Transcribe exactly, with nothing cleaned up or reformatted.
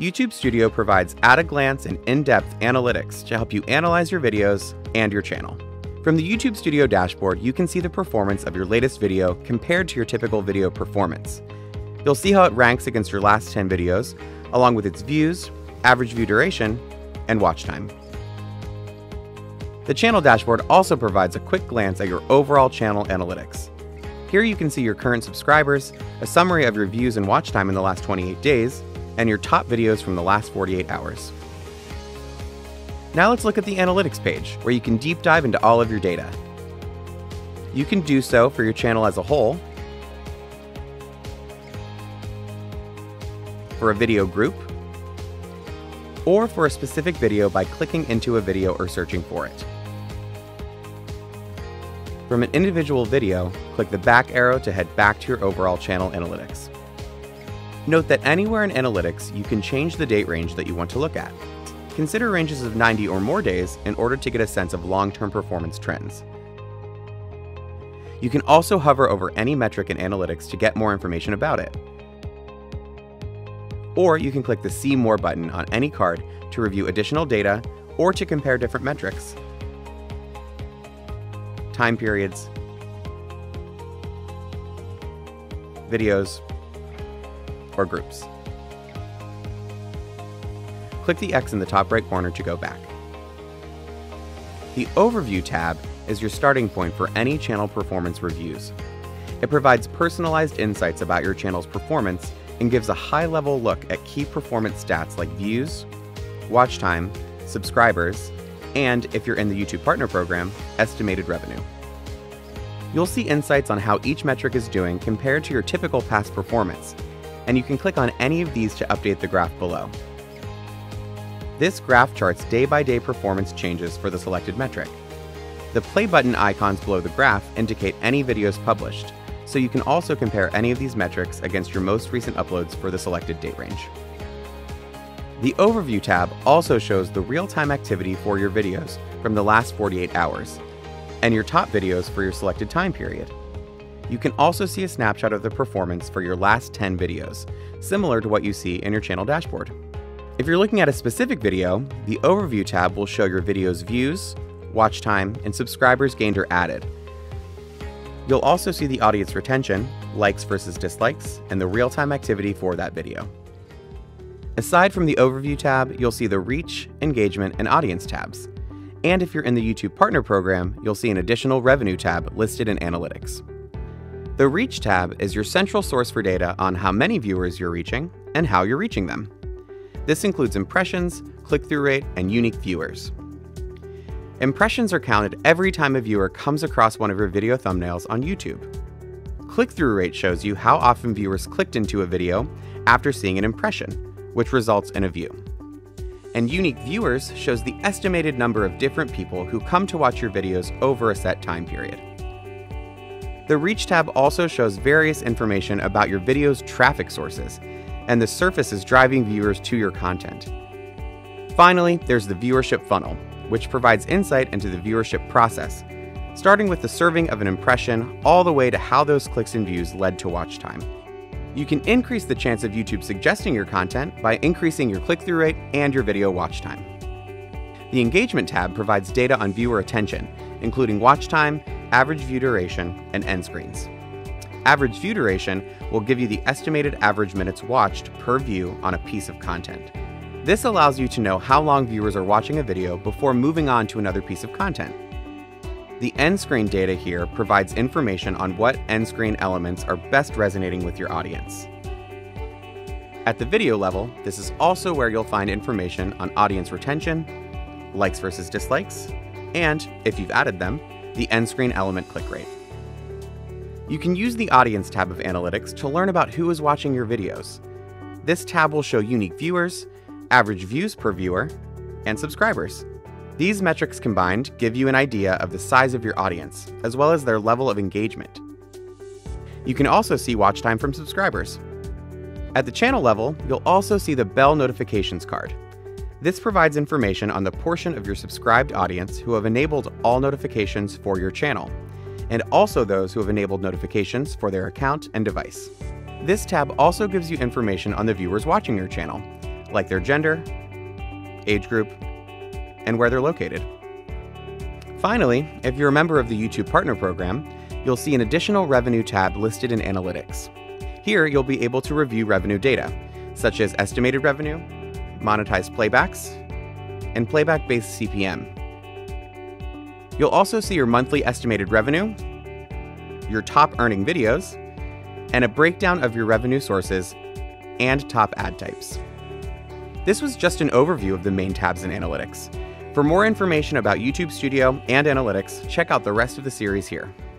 YouTube Studio provides at-a-glance and in-depth analytics to help you analyze your videos and your channel. From the YouTube Studio dashboard, you can see the performance of your latest video compared to your typical video performance. You'll see how it ranks against your last ten videos, along with its views, average view duration, and watch time. The channel dashboard also provides a quick glance at your overall channel analytics. Here you can see your current subscribers, a summary of your views and watch time in the last twenty-eight days, and your top videos from the last forty-eight hours. Now let's look at the analytics page, where you can deep dive into all of your data. You can do so for your channel as a whole, for a video group, or for a specific video by clicking into a video or searching for it. From an individual video, click the back arrow to head back to your overall channel analytics. Note that anywhere in analytics, you can change the date range that you want to look at. Consider ranges of ninety or more days in order to get a sense of long-term performance trends. You can also hover over any metric in analytics to get more information about it. Or you can click the See More button on any card to review additional data or to compare different metrics, time periods, videos, or groups. Click the X in the top right corner to go back. The Overview tab is your starting point for any channel performance reviews. It provides personalized insights about your channel's performance and gives a high-level look at key performance stats like views, watch time, subscribers, and, if you're in the YouTube Partner Program, estimated revenue. You'll see insights on how each metric is doing compared to your typical past performance, and you can click on any of these to update the graph below. This graph charts day-by-day performance changes for the selected metric. The play button icons below the graph indicate any videos published, so you can also compare any of these metrics against your most recent uploads for the selected date range. The Overview tab also shows the real-time activity for your videos from the last forty-eight hours, and your top videos for your selected time period. You can also see a snapshot of the performance for your last ten videos, similar to what you see in your channel dashboard. If you're looking at a specific video, the Overview tab will show your video's views, watch time, and subscribers gained or added. You'll also see the audience retention, likes versus dislikes, and the real-time activity for that video. Aside from the Overview tab, you'll see the Reach, Engagement, and Audience tabs. And if you're in the YouTube Partner Program, you'll see an additional Revenue tab listed in Analytics. The Reach tab is your central source for data on how many viewers you're reaching and how you're reaching them. This includes impressions, click-through rate, and unique viewers. Impressions are counted every time a viewer comes across one of your video thumbnails on YouTube. Click-through rate shows you how often viewers clicked into a video after seeing an impression, which results in a view. And unique viewers shows the estimated number of different people who come to watch your videos over a set time period. The Reach tab also shows various information about your video's traffic sources and the surfaces driving viewers to your content. Finally, there's the viewership funnel, which provides insight into the viewership process, starting with the serving of an impression all the way to how those clicks and views led to watch time. You can increase the chance of YouTube suggesting your content by increasing your click-through rate and your video watch time. The Engagement tab provides data on viewer attention, including watch time, average view duration, and end screens. Average view duration will give you the estimated average minutes watched per view on a piece of content. This allows you to know how long viewers are watching a video before moving on to another piece of content. The end screen data here provides information on what end screen elements are best resonating with your audience. At the video level, this is also where you'll find information on audience retention, likes versus dislikes, and, if you've added them, the end screen element click rate. You can use the Audience tab of Analytics to learn about who is watching your videos. This tab will show unique viewers, average views per viewer, and subscribers. These metrics combined give you an idea of the size of your audience, as well as their level of engagement. You can also see watch time from subscribers. At the channel level, you'll also see the Bell Notifications card. This provides information on the portion of your subscribed audience who have enabled all notifications for your channel, and also those who have enabled notifications for their account and device. This tab also gives you information on the viewers watching your channel, like their gender, age group, and where they're located. Finally, if you're a member of the YouTube Partner Program, you'll see an additional revenue tab listed in Analytics. Here, you'll be able to review revenue data, such as estimated revenue, monetized playbacks, and playback-based C P M. You'll also see your monthly estimated revenue, your top earning videos, and a breakdown of your revenue sources and top ad types. This was just an overview of the main tabs in Analytics. For more information about YouTube Studio and Analytics, check out the rest of the series here.